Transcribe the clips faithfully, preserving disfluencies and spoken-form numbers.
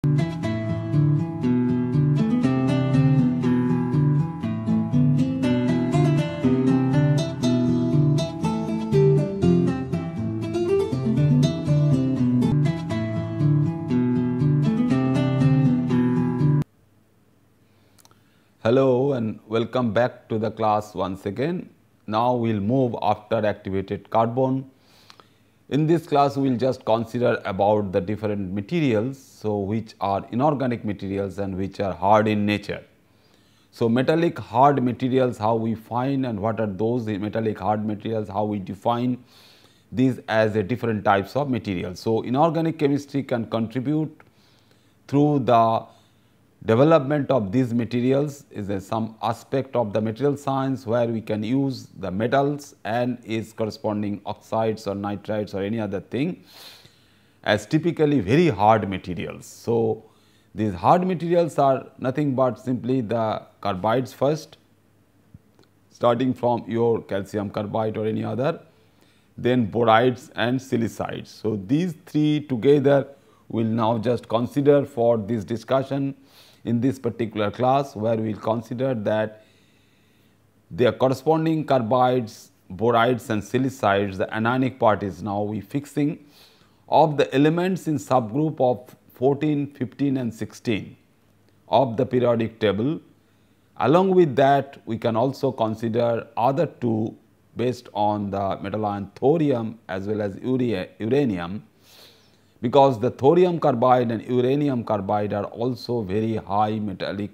Hello and welcome back to the class once again. Now we will move after activated carbon. In this class we will just consider about the different materials, so which are inorganic materials and which are hard in nature. So metallic hard materials, how we find and what are those metallic hard materials, how we define these as a different types of materials. So inorganic chemistry can contribute through the development of these materials is a some aspect of the material science where we can use the metals and its corresponding oxides or nitrides or any other thing as typically very hard materials. So these hard materials are nothing but simply the carbides first, starting from your calcium carbide or any other, then borides and silicides. So these three together we will now just consider for this discussion in this particular class, where we will consider that their corresponding carbides, borides and silicides, the anionic part is now we fixing of the elements in subgroup of fourteen, fifteen and sixteen of the periodic table. Along with that, we can also consider other two based on the metal ion thorium as well as uranium, because the thorium carbide and uranium carbide are also very high metallic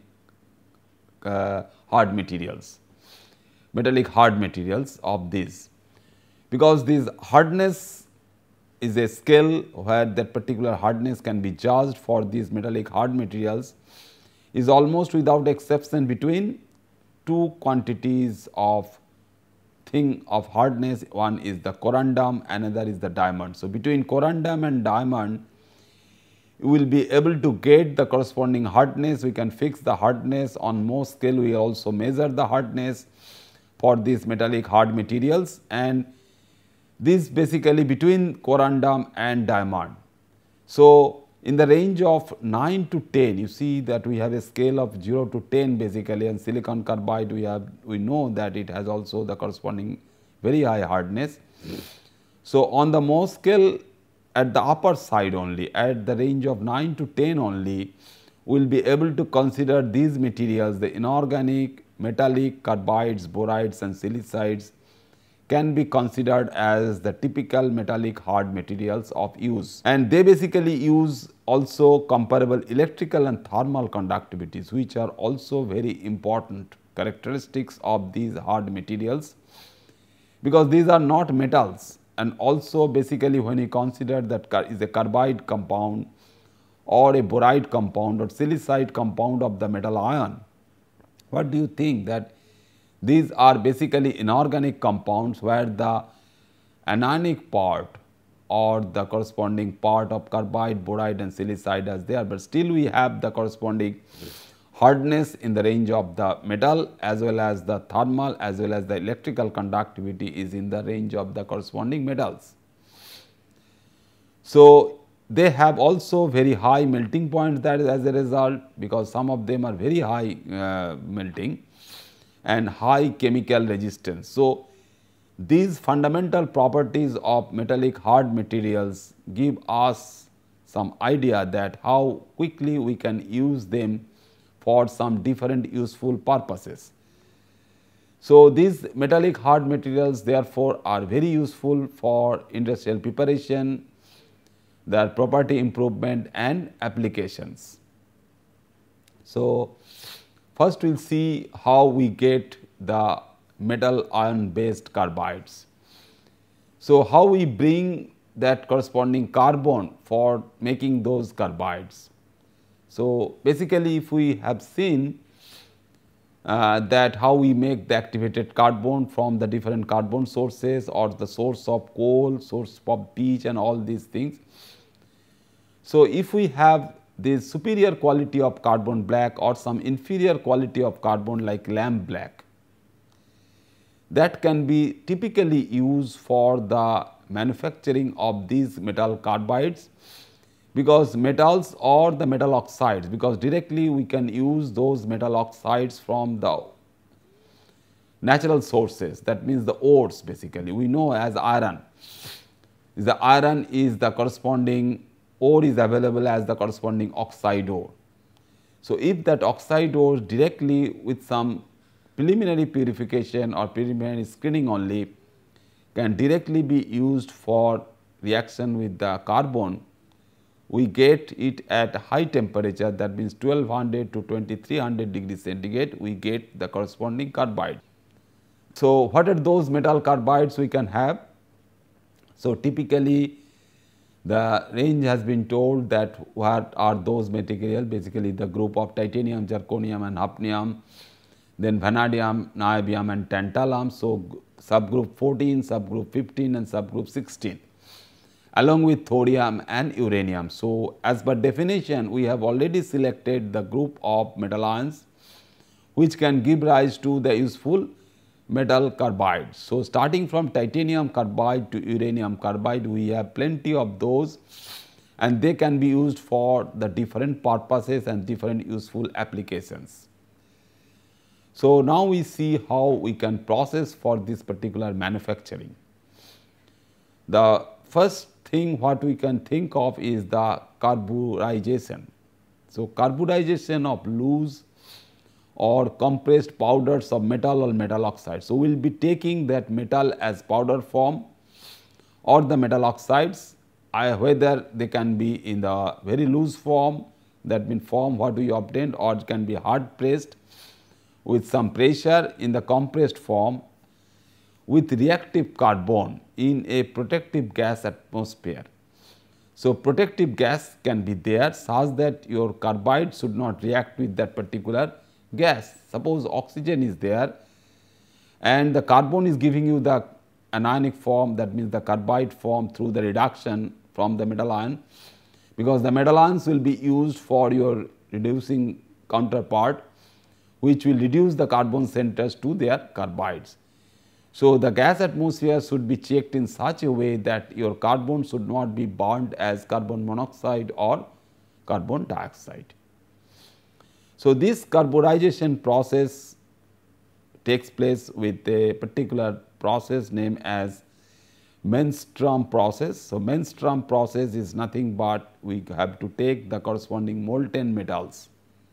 uh, hard materials, metallic hard materials of these, because this hardness is a scale where that particular hardness can be judged for these metallic hard materials is almost without exception between two quantities of thing of hardness. One is the corundum, another is the diamond. So between corundum and diamond you will be able to get the corresponding hardness. We can fix the hardness on Mohs scale. We also measure the hardness for these metallic hard materials, and this basically between corundum and diamond. So in the range of nine to ten, you see that we have a scale of zero to ten basically, and silicon carbide we have we know that it has also the corresponding very high hardness. So on the Mohs scale at the upper side only, at the range of nine to ten only, we will be able to consider these materials, the inorganic, metallic, carbides, borides and silicides can be considered as the typical metallic hard materials of use, and they basically use also comparable electrical and thermal conductivities, which are also very important characteristics of these hard materials, because these are not metals. And also basically when you consider that is a carbide compound or a boride compound or silicide compound of the metal ion, what do you think that these are basically inorganic compounds where the anionic part or the corresponding part of carbide, boride and silicide is there, but still we have the corresponding hardness in the range of the metal, as well as the thermal as well as the electrical conductivity is in the range of the corresponding metals. So they have also very high melting points, that is as a result, because some of them are very high uh, melting and high chemical resistance. So these fundamental properties of metallic hard materials give us some idea that how quickly we can use them for some different useful purposes. So these metallic hard materials therefore are very useful for industrial preparation, their property improvement and applications. So first we will see how we get the metal ion based carbides. So how we bring that corresponding carbon for making those carbides. So basically if we have seen uh, that how we make the activated carbon from the different carbon sources or the source of coal, source of pitch and all these things. So if we have this superior quality of carbon black or some inferior quality of carbon like lamp black, that can be typically used for the manufacturing of these metal carbides, because metals or the metal oxides, because directly we can use those metal oxides from the natural sources, that means the ores basically. We know as iron, the iron is the corresponding ore is available as the corresponding oxide ore. So, if that oxide ore directly with some preliminary purification or preliminary screening only can directly be used for reaction with the carbon, we get it at high temperature, that means twelve hundred to twenty-three hundred degrees centigrade, we get the corresponding carbide. So, what are those metal carbides we can have? So, typically the range has been told that what are those materials, basically the group of titanium, zirconium and hafnium, then vanadium, niobium and tantalum. So, subgroup fourteen, subgroup fifteen and subgroup sixteen, along with thorium and uranium. So, as per definition, we have already selected the group of metal ions which can give rise to the useful metal carbides. So, starting from titanium carbide to uranium carbide, we have plenty of those and they can be used for the different purposes and different useful applications. So, now we see how we can process for this particular manufacturing. The first thing what we can think of is the carburization. So, carburization of loose or compressed powders of metal or metal oxide. So, we will be taking that metal as powder form or the metal oxides, I, whether they can be in the very loose form, that means form what we obtained, or it can be hard pressed with some pressure in the compressed form with reactive carbon in a protective gas atmosphere. So, protective gas can be there such that your carbide should not react with that particular gas. Suppose oxygen is there and the carbon is giving you the anionic form, that means the carbide form through the reduction from the metal ion, because the metal ions will be used for your reducing counterpart, which will reduce the carbon centers to their carbides. So, the gas atmosphere should be checked in such a way that your carbon should not be burned as carbon monoxide or carbon dioxide. So, this carburization process takes place with a particular process named as Menstrom process. So, Menstrom process is nothing but we have to take the corresponding molten metals.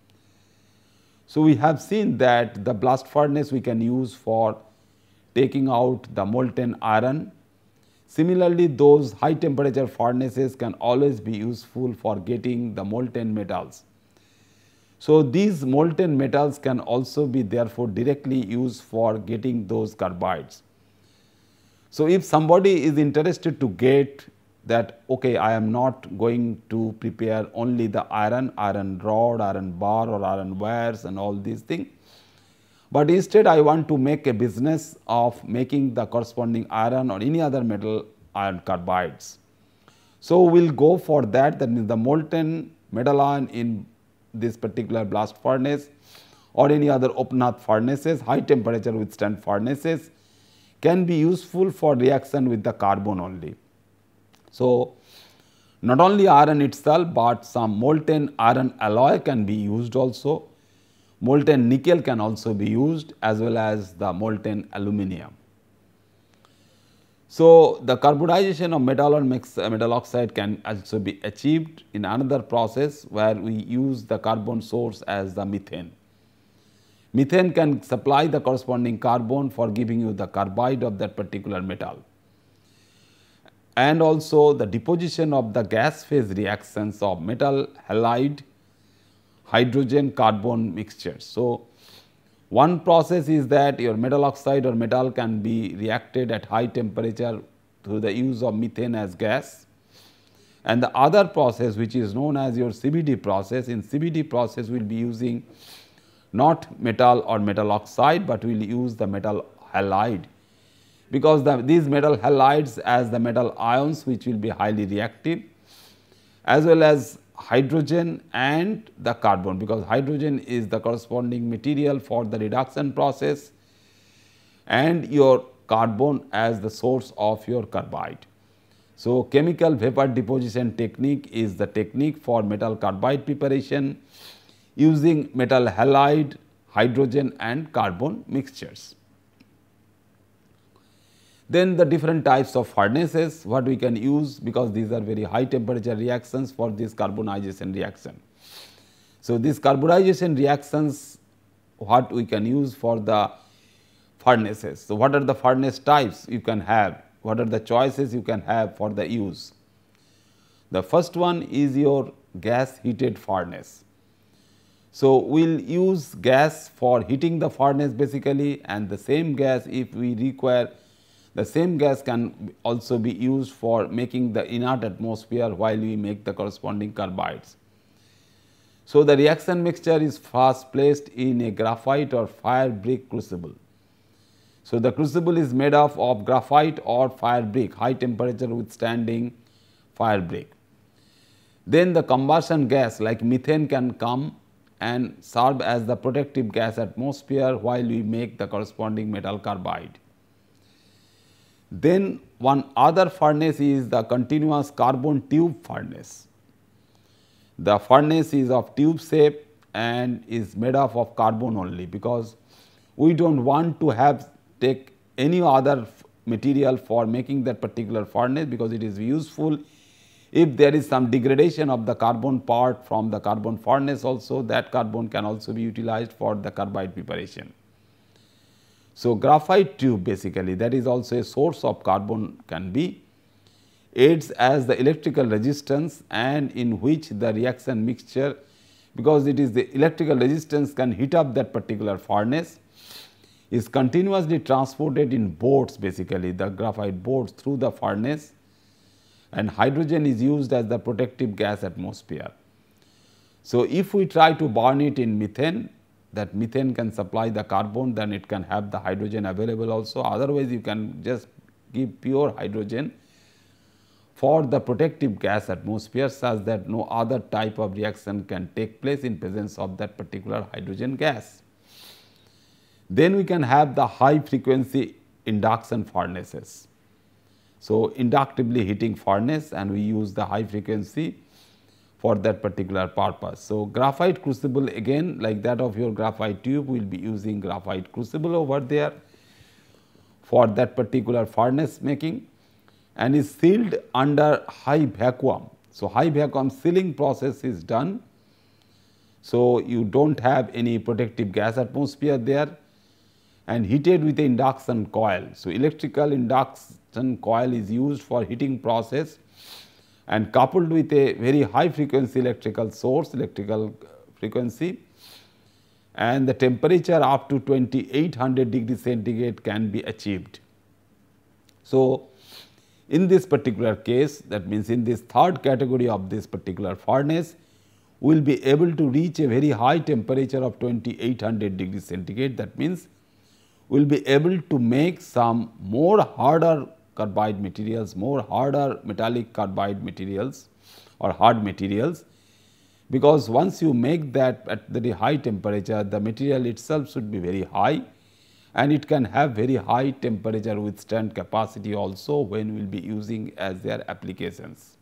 So, we have seen that the blast furnace we can use for taking out the molten iron. Similarly, those high temperature furnaces can always be useful for getting the molten metals. So, these molten metals can also be therefore directly used for getting those carbides. So, if somebody is interested to get that, okay, I am not going to prepare only the iron, iron rod, iron bar or iron wires and all these things, but instead I want to make a business of making the corresponding iron or any other metal iron carbides. So, we will go for that, that means the molten metal ion in this particular blast furnace or any other open earth furnaces, high temperature withstand furnaces can be useful for reaction with the carbon only. So, not only iron itself, but some molten iron alloy can be used also, molten nickel can also be used, as well as the molten aluminum. So, the carburization of metal or metal oxide can also be achieved in another process where we use the carbon source as the methane. Methane can supply the corresponding carbon for giving you the carbide of that particular metal, and also the deposition of the gas phase reactions of metal halide hydrogen carbon mixtures. So, one process is that your metal oxide or metal can be reacted at high temperature through the use of methane as gas, and the other process which is known as your C B D process. In C B D process, we will be using not metal or metal oxide, but we will use the metal halide, because the, these metal halides as the metal ions which will be highly reactive, as well as hydrogen and the carbon, because hydrogen is the corresponding material for the reduction process, and your carbon as the source of your carbide. So, chemical vapor deposition technique is the technique for metal carbide preparation using metal halide, hydrogen and carbon mixtures. Then the different types of furnaces what we can use, because these are very high temperature reactions for this carbonization reaction. So, these carburization reactions what we can use for the furnaces. So, what are the furnace types you can have, what are the choices you can have for the use. The first one is your gas heated furnace. So, we will use gas for heating the furnace basically, and the same gas, if we require, the same gas can also be used for making the inert atmosphere while we make the corresponding carbides. So, the reaction mixture is first placed in a graphite or fire brick crucible. So, the crucible is made up of graphite or fire brick, high temperature withstanding fire brick. Then the combustion gas like methane can come and serve as the protective gas atmosphere while we make the corresponding metal carbide. Then one other furnace is the continuous carbon tube furnace. The furnace is of tube shape and is made up of carbon only, because we do not want to have take any other material for making that particular furnace, because it is useful if there is some degradation of the carbon part from the carbon furnace also, that carbon can also be utilized for the carbide preparation. So, graphite tube basically, that is also a source of carbon can be, aids as the electrical resistance, and in which the reaction mixture, because it is the electrical resistance can heat up that particular furnace, is continuously transported in boards basically, the graphite boards through the furnace, and hydrogen is used as the protective gas atmosphere. So, if we try to burn it in methane, that methane can supply the carbon, then it can have the hydrogen available also, otherwise you can just give pure hydrogen for the protective gas atmosphere, such that no other type of reaction can take place in presence of that particular hydrogen gas. Then we can have the high frequency induction furnaces. So, inductively heating furnace, and we use the high frequency for that particular purpose. So, graphite crucible again like that of your graphite tube, we will be using graphite crucible over there for that particular furnace making, and is sealed under high vacuum. So, high vacuum sealing process is done. So, you do not have any protective gas atmosphere there, and heated with a induction coil. So, electrical induction coil is used for heating process, and coupled with a very high frequency electrical source, electrical frequency, and the temperature up to twenty-eight hundred degree centigrade can be achieved. So, in this particular case, that means in this third category of this particular furnace, we will be able to reach a very high temperature of twenty-eight hundred degree centigrade. That means we will be able to make some more harder carbide materials, more harder metallic carbide materials or hard materials, because once you make that at very high temperature, the material itself should be very high, and it can have very high temperature withstand capacity also when we will be using as their applications.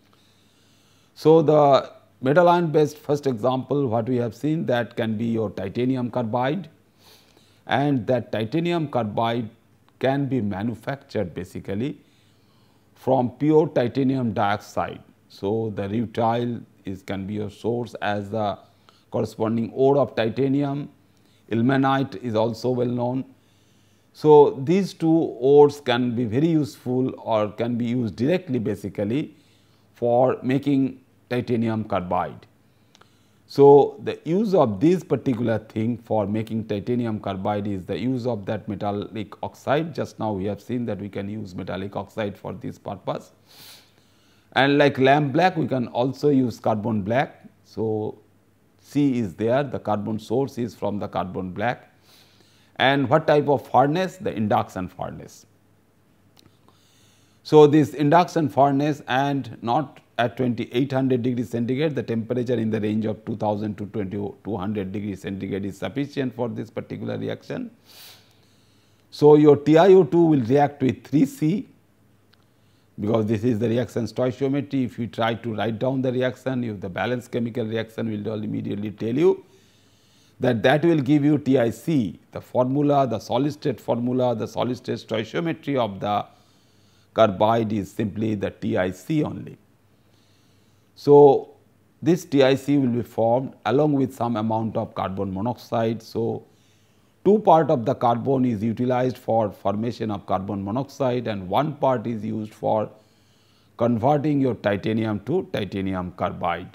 So, the metal ion based first example what we have seen, that can be your titanium carbide, and that titanium carbide can be manufactured basically from pure titanium dioxide. So, the rutile is can be your source as the corresponding ore of titanium, ilmenite is also well known. So, these two ores can be very useful or can be used directly basically for making titanium carbide. So, the use of this particular thing for making titanium carbide is the use of that metallic oxide. Just now we have seen that we can use metallic oxide for this purpose, and like lamp black we can also use carbon black. So, C is there, the carbon source is from the carbon black. And what type of furnace? The induction furnace. So, this induction furnace, and not at twenty-eight hundred degree centigrade, the temperature in the range of two thousand to twenty-two hundred degree centigrade is sufficient for this particular reaction. So, your T i O two will react with three C. because this is the reaction stoichiometry. If you try to write down the reaction, if the balanced chemical reaction will immediately tell you that that will give you T I C, the formula, the solid state formula, the solid state stoichiometry of the carbide is simply the T I C only. So, this T I C will be formed along with some amount of carbon monoxide. So, two part of the carbon is utilized for formation of carbon monoxide and one part is used for converting your titanium to titanium carbide.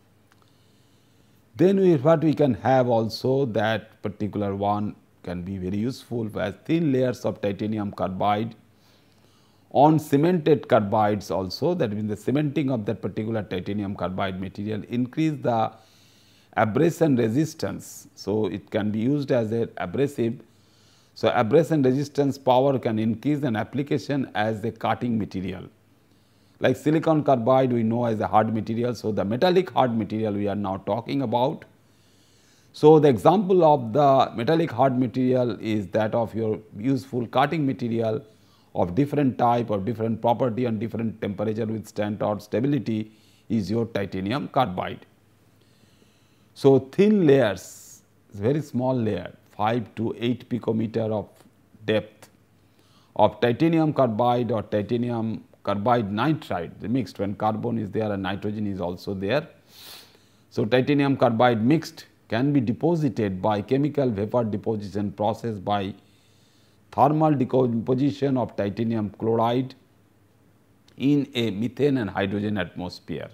Then we, what we can have also, that particular one can be very useful as thin layers of titanium carbide on cemented carbides also, that means the cementing of that particular titanium carbide material increase the abrasion resistance. So, it can be used as an abrasive. So, abrasion resistance power can increase an application as a cutting material. Like silicon carbide we know as a hard material. So, the metallic hard material we are now talking about. So, the example of the metallic hard material is that of your useful cutting material of different type or different property and different temperature withstand or stability is your titanium carbide. So, thin layers, very small layer, five to eight picometer of depth of titanium carbide or titanium carbide nitride, the mixed, when carbon is there and nitrogen is also there. So, titanium carbide mixed can be deposited by chemical vapor deposition process by thermal decomposition of titanium chloride in a methane and hydrogen atmosphere.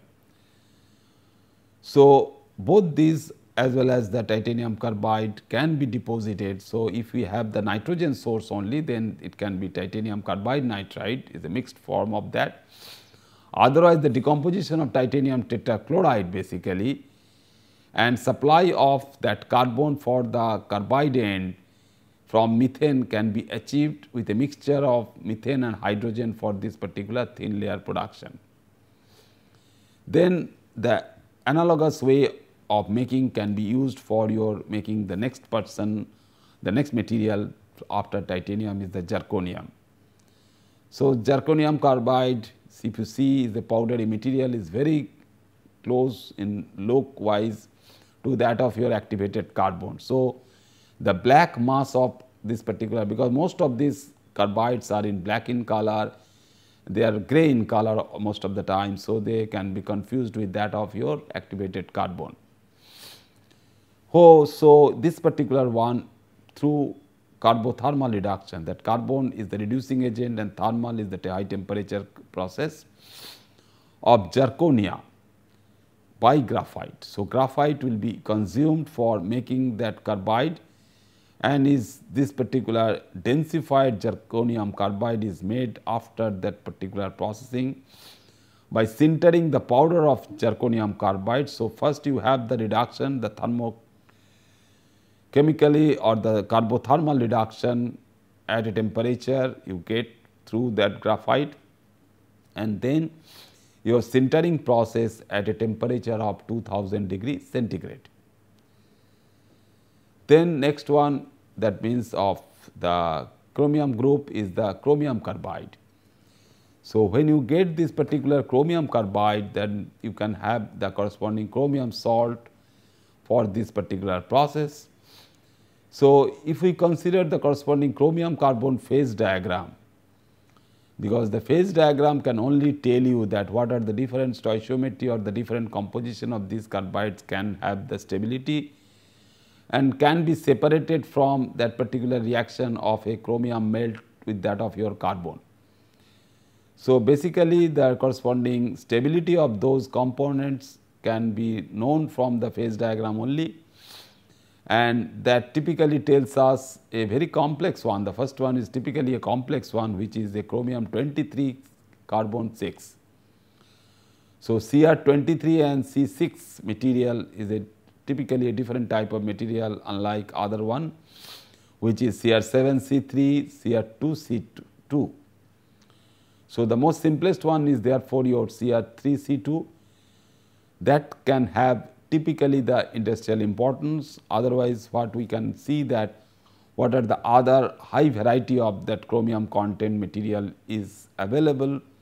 So, both these as well as the titanium carbide can be deposited. So, if we have the nitrogen source only, then it can be titanium carbide nitride is a mixed form of that. Otherwise, the decomposition of titanium tetrachloride basically and supply of that carbon for the carbide end from methane can be achieved with a mixture of methane and hydrogen for this particular thin layer production. Then the analogous way of making can be used for your making the next person, the next material after titanium is the zirconium. So, zirconium carbide, if you see the powdery material is very close in look wise to that of your activated carbon. So, the black mass of this particular, because most of these carbides are in black in color, they are gray in color most of the time. So, they can be confused with that of your activated carbon. Oh, so, this particular one through carbothermal reduction, that carbon is the reducing agent and thermal is the high temperature process of zirconia by graphite. So, graphite will be consumed for making that carbide and is this particular densified zirconium carbide is made after that particular processing by sintering the powder of zirconium carbide. So, first you have the reduction, the thermo chemically or the carbothermal reduction at a temperature you get through that graphite and then your sintering process at a temperature of two thousand degree centigrade. Then next one, that means of the chromium group is the chromium carbide. So, when you get this particular chromium carbide, then you can have the corresponding chromium salt for this particular process. So, if we consider the corresponding chromium carbon phase diagram, because the phase diagram can only tell you that what are the different stoichiometry or the different composition of these carbides can have the stability and can be separated from that particular reaction of a chromium melt with that of your carbon. So, basically the corresponding stability of those components can be known from the phase diagram only, and that typically tells us a very complex one. The first one is typically a complex one, which is a chromium twenty-three carbon six. So, C R twenty-three and C six material is a typically a different type of material unlike other one, which is C R seven C three, C R two C two. So, the most simplest one is therefore your C R three C two that can have typically the industrial importance. Otherwise, what we can see that what are the other high variety of that chromium content material is available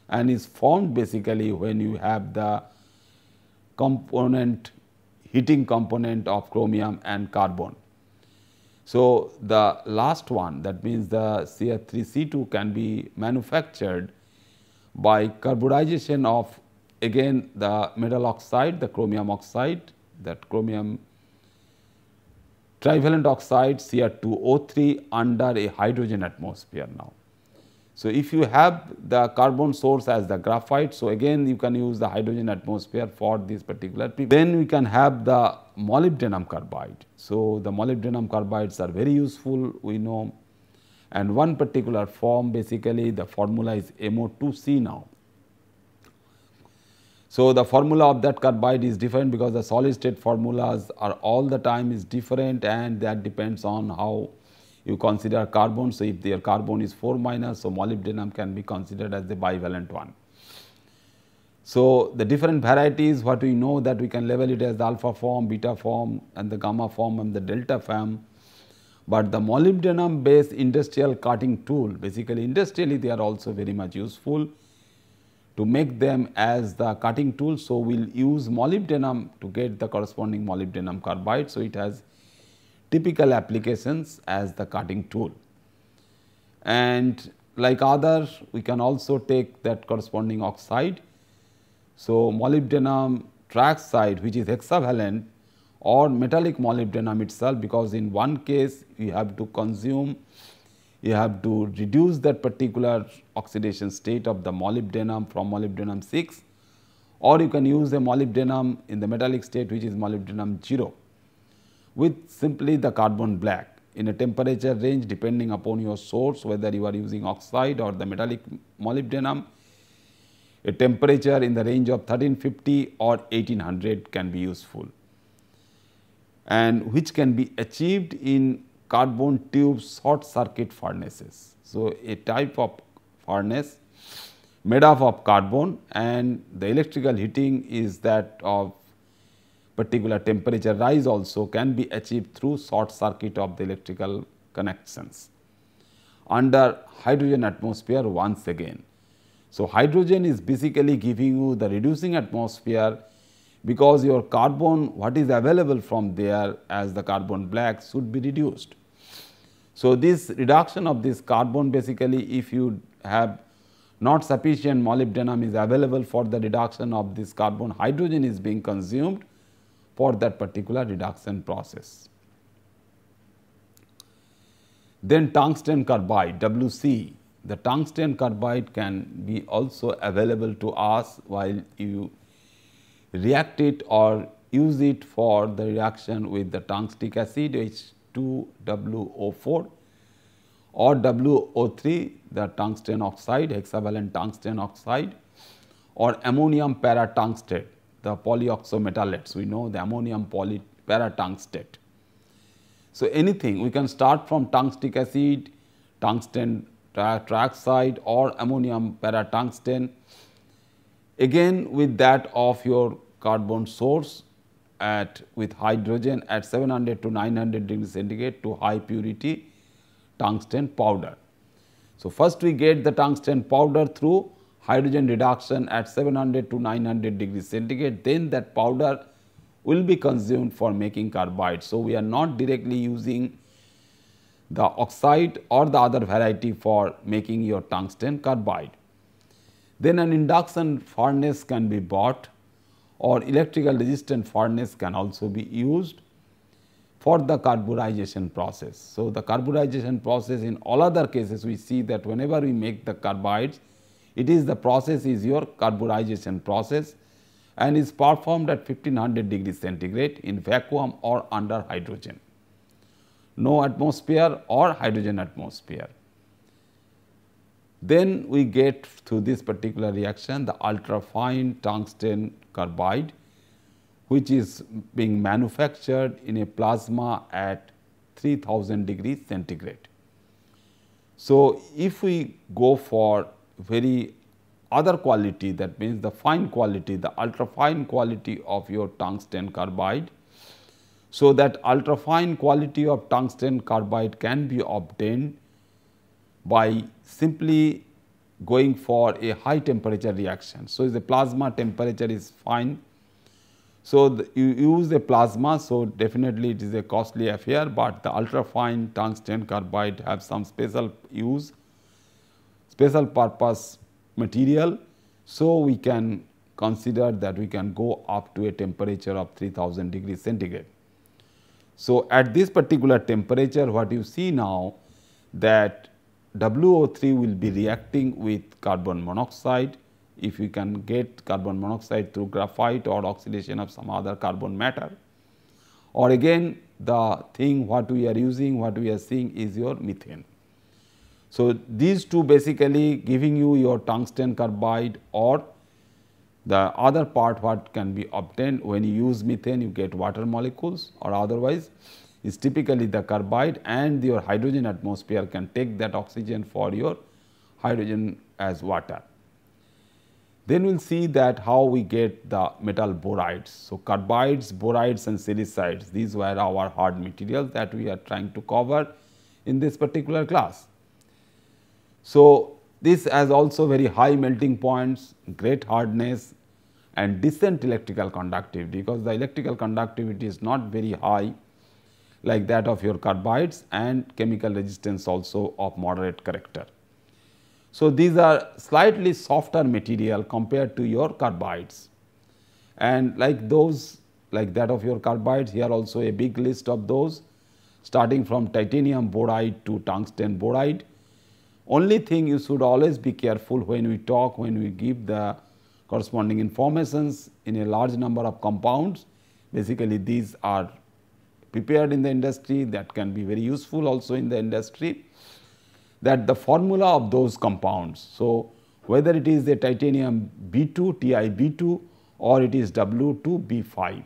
and is formed basically when you have the component heating component of chromium and carbon. So, the last one, that means the C H three C two, can be manufactured by carburization of again the metal oxide, the chromium oxide, that chromium trivalent oxide C H two O three under a hydrogen atmosphere now. So, if you have the carbon source as the graphite, so again you can use the hydrogen atmosphere for this particular. Then we can have the molybdenum carbide. So, the molybdenum carbides are very useful, we know, and one particular form, basically the formula is M O two C now. So, the formula of that carbide is different because the solid state formulas are all the time is different, and that depends on how you consider carbon. So, if their carbon is four minus, so molybdenum can be considered as the bivalent one. So, the different varieties, what we know, that we can label it as the alpha form, beta form and the gamma form and the delta form. But the molybdenum based industrial cutting tool, basically industrially they are also very much useful to make them as the cutting tool. So, we will use molybdenum to get the corresponding molybdenum carbide. So, it has typical applications as the cutting tool, and like other we can also take that corresponding oxide. So, molybdenum trioxide, which is hexavalent, or metallic molybdenum itself, because in one case you have to consume, you have to reduce that particular oxidation state of the molybdenum from molybdenum six, or you can use the molybdenum in the metallic state, which is molybdenum zero, with simply the carbon black in a temperature range depending upon your source, whether you are using oxide or the metallic molybdenum. A temperature in the range of thirteen fifty or eighteen hundred can be useful, and which can be achieved in carbon tube short circuit furnaces. So, a type of furnace made up of carbon, and the electrical heating is that of particular temperature rise also can be achieved through short circuit of the electrical connections under hydrogen atmosphere once again. So, hydrogen is basically giving you the reducing atmosphere, because your carbon what is available from there as the carbon black should be reduced. So, this reduction of this carbon, basically if you have not sufficient molybdenum is available for the reduction of this carbon, hydrogen is being consumed for that particular reduction process. Then tungsten carbide, W C. The tungsten carbide can be also available to us while you react it or use it for the reaction with the tungstic acid H two W O four or W O three, the tungsten oxide, hexavalent tungsten oxide, or ammonium paratungstate, the polyoxometalates, we know the ammonium poly paratungstate. So, anything we can start from tungstic acid, tungsten trioxide or ammonium paratungsten, again with that of your carbon source at with hydrogen at seven hundred to nine hundred degrees centigrade to high purity tungsten powder. So, first we get the tungsten powder through hydrogen reduction at seven hundred to nine hundred degrees centigrade, then that powder will be consumed for making carbide. So, we are not directly using the oxide or the other variety for making your tungsten carbide. Then an induction furnace can be bought, or electrical resistant furnace can also be used for the carburization process. So, the carburization process in all other cases we see that whenever we make the carbides, it is the process is your carburization process and is performed at fifteen hundred degrees centigrade in vacuum or under hydrogen, no atmosphere or hydrogen atmosphere. Then we get through this particular reaction the ultra fine tungsten carbide, which is being manufactured in a plasma at three thousand degrees centigrade. So, if we go for very other quality, that means the fine quality, the ultra fine quality of your tungsten carbide. So, that ultra fine quality of tungsten carbide can be obtained by simply going for a high temperature reaction. So, the plasma temperature is fine. So, the, you use a plasma, so definitely it is a costly affair, but the ultra fine tungsten carbide have some special use, special purpose material. So, we can consider that we can go up to a temperature of three thousand degrees centigrade. So, at this particular temperature, what you see now that W O three will be reacting with carbon monoxide. If you can get carbon monoxide through graphite or oxidation of some other carbon matter, or again the thing what we are using, what we are seeing is your methane. So, these two basically giving you your tungsten carbide, or the other part what can be obtained when you use methane, you get water molecules, or otherwise is typically the carbide, and your hydrogen atmosphere can take that oxygen for your hydrogen as water. Then we will see that how we get the metal borides. So, carbides, borides and silicides, these were our hard materials that we are trying to cover in this particular class. So, this has also very high melting points, great hardness and decent electrical conductivity, because the electrical conductivity is not very high like that of your carbides, and chemical resistance also of moderate character. So, these are slightly softer material compared to your carbides, and like those like that of your carbides, here also a big list of those starting from titanium boride to tungsten boride. Only thing you should always be careful when we talk, when we give the corresponding informations in a large number of compounds. Basically, these are prepared in the industry, that can be very useful also in the industry, that the formula of those compounds. So, whether it is a titanium B two, T I B two, or it is W two B five.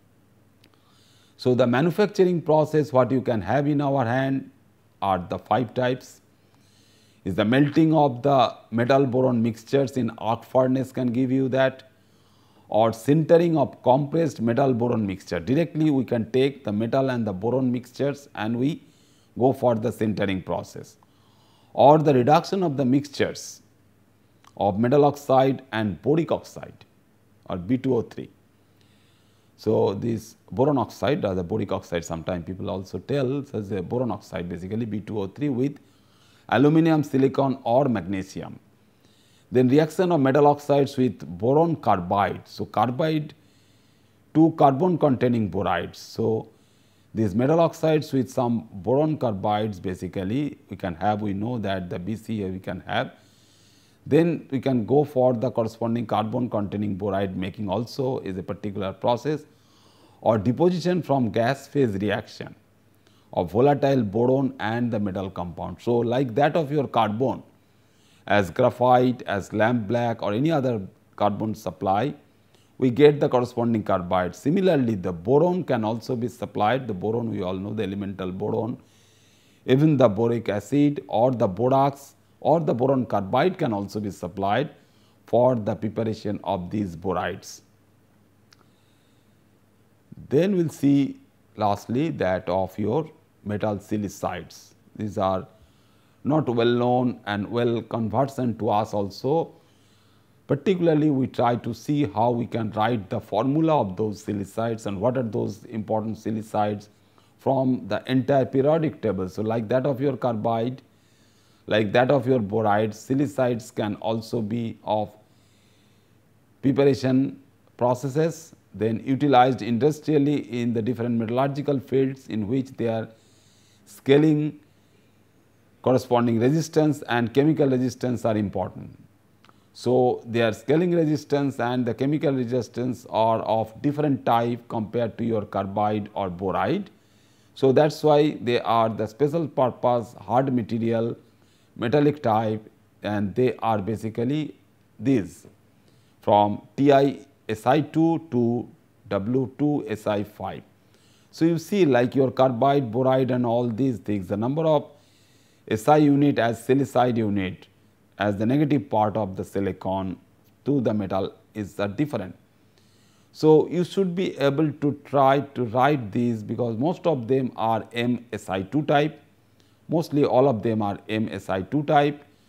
So, the manufacturing process what you can have in our hand are the five types. Is the melting of the metal boron mixtures in arc furnace can give you that, or sintering of compressed metal boron mixture. Directly we can take the metal and the boron mixtures and we go for the sintering process, or the reduction of the mixtures of metal oxide and boric oxide, or B two O three. So, this boron oxide or the boric oxide, sometimes people also tell as a boron oxide, basically B two O three with aluminum, silicon or magnesium. Then reaction of metal oxides with boron carbide. So, carbide to carbon containing borides. So, these metal oxides with some boron carbides, basically we can have, we know that the B C we can have. Then we can go for the corresponding carbon containing boride making also is a particular process, or deposition from gas phase reaction of volatile boron and the metal compound. So, like that of your carbon as graphite, as lamp black or any other carbon supply, we get the corresponding carbide. Similarly, the boron can also be supplied. The boron, we all know the elemental boron, even the boric acid or the borax or the boron carbide can also be supplied for the preparation of these borides. Then we will see lastly that of your metal silicides. These are not well known and well conversant to us also. Particularly, we try to see how we can write the formula of those silicides and what are those important silicides from the entire periodic table. So, like that of your carbide, like that of your boride, silicides can also be of preparation processes, then utilized industrially in the different metallurgical fields in which they are scaling corresponding resistance and chemical resistance are important. So, their scaling resistance and the chemical resistance are of different type compared to your carbide or boride. So, that is why they are the special purpose hard material metallic type, and they are basically these from T I S I two to W two S I five. So, you see like your carbide, boride and all these things, the number of S I unit as silicide unit as the negative part of the silicon to the metal is uh, different. So, you should be able to try to write these, because most of them are M S I two type, mostly all of them are M S I two type,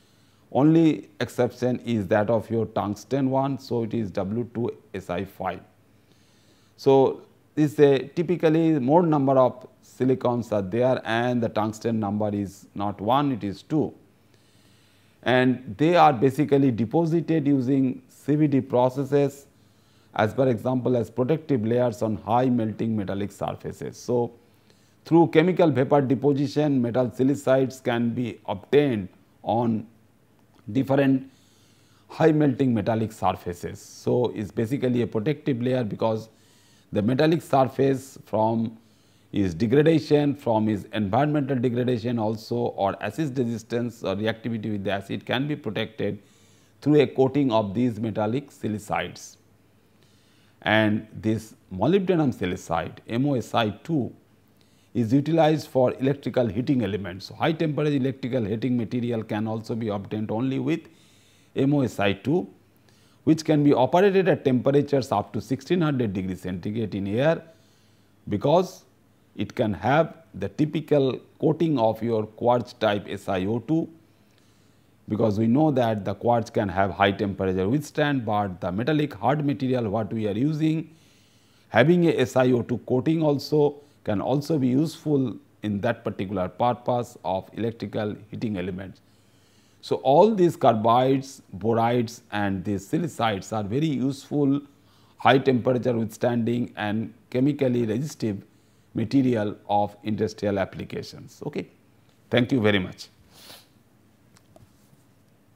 Only exception is that of your tungsten one, so it is W two S I five. So, this is a typically more number of silicons are there and the tungsten number is not one, it is two. And they are basically deposited using C V D processes as per example as protective layers on high melting metallic surfaces. So, through chemical vapor deposition, metal silicides can be obtained on different high melting metallic surfaces. So, it is basically a protective layer because the metallic surface from is degradation, from is environmental degradation also, or acid resistance or reactivity with the acid can be protected through a coating of these metallic silicides. And this molybdenum silicide M O S I two is utilized for electrical heating elements. So, high temperature electrical heating material can also be obtained only with M O S I two, which can be operated at temperatures up to sixteen hundred degrees centigrade in air, because it can have the typical coating of your quartz type S i O two, because we know that the quartz can have high temperature withstand, but the metallic hard material what we are using having a S i O two coating also can also be useful in that particular purpose of electrical heating elements. So, all these carbides, borides and these silicides are very useful high temperature withstanding and chemically resistive material of industrial applications. Okay. Thank you very much.